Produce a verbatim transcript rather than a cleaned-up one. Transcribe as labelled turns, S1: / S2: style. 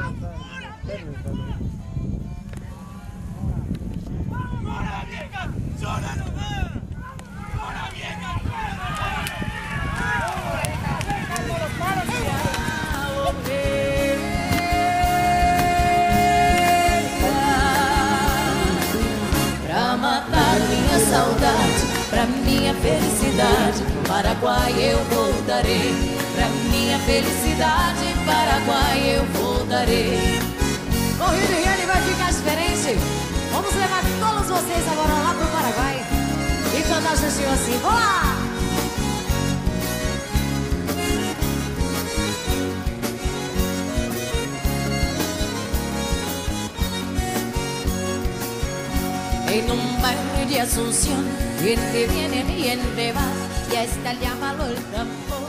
S1: Pra matar minha saudade, pra minha felicidade, Paraguai eu voltarei. Pra minha felicidade, Paraguai eu voltarei.
S2: O Rio de Riane vai ficar diferente. Vamos levar todos vocês agora lá pro Paraguai e cantar justinho assim. Vamos lá!
S1: En un barrio de Asunción, gente viene y gente va, ya está el llamado el tambor.